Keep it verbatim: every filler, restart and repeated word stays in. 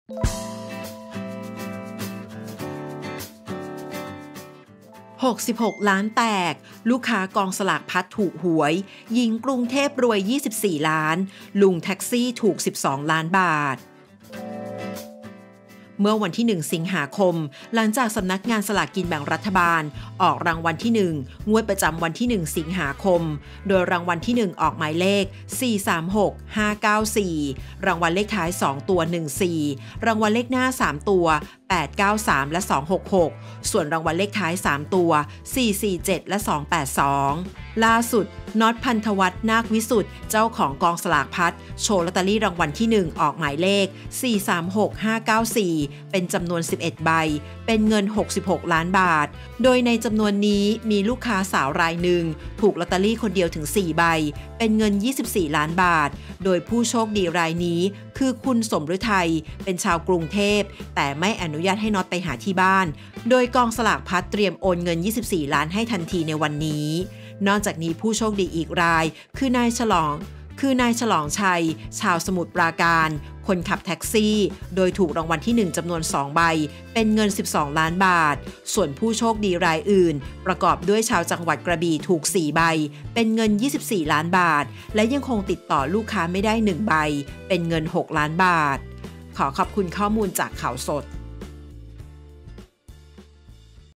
หกสิบหกล้านแตกลูกค้ากองสลากพลัดถูกหวยหญิงกรุงเทพรวยยี่สิบสี่ล้านลุงแท็กซี่ถูกสิบสองล้านบาทเมื่อวันที่หนึ่งสิงหาคมหลังจากสำนักงานสลากกินแบ่งรัฐบาลออกรางวัลที่หนึ่งงวดประจำวันที่หนึ่งสิงหาคมโดยรางวัลที่หนึ่งออกหมายเลขสี่ สาม หก ห้า เก้า สี่รางวัลเลขท้ายสองตัวหนึ่ง สี่รางวัลเลขหน้าสามตัวแปด เก้า สามและสอง หก หกส่วนรางวัลเลขท้ายสามตัวสี่ สี่ เจ็ดและสอง แปด สองล่าสุดน็อตพันธวัฒน์นาควิสุทธ์เจ้าของกองสลากพลัดโชว์ลอตเตอรี่รางวัลที่หนึ่งออกหมายเลขสี่ สาม หก ห้า เก้า สี่เป็นจำนวนสิบเอ็ดใบเป็นเงินหกสิบหกล้านบาทโดยในจำนวนนี้มีลูกค้าสาวรายหนึ่งถูกลอตเตอรี่คนเดียวถึงสี่ใบเป็นเงินยี่สิบสี่ล้านบาทโดยผู้โชคดีรายนี้คือคุณสมฤทัยเป็นชาวกรุงเทพแต่ไม่อนุญาตให้น็อตไปหาที่บ้านโดยกองสลากพลัดเตรียมโอนเงินยี่สิบสี่ล้านให้ทันทีในวันนี้นอกจากนี้ผู้โชคดีอีกรายคือนายฉลองคือนายฉลองชัยชาวสมุทรปราการคนขับแท็กซี่โดยถูกรางวัลที่หนึ่งจำนวนสองใบเป็นเงินสิบสองล้านบาทส่วนผู้โชคดีรายอื่นประกอบด้วยชาวจังหวัดกระบี่ถูกสี่ใบเป็นเงินยี่สิบสี่ล้านบาทและยังคงติดต่อลูกค้าไม่ได้หนึ่งใบเป็นเงินหกล้านบาทขอขอบคุณข้อมูลจากข่าวสด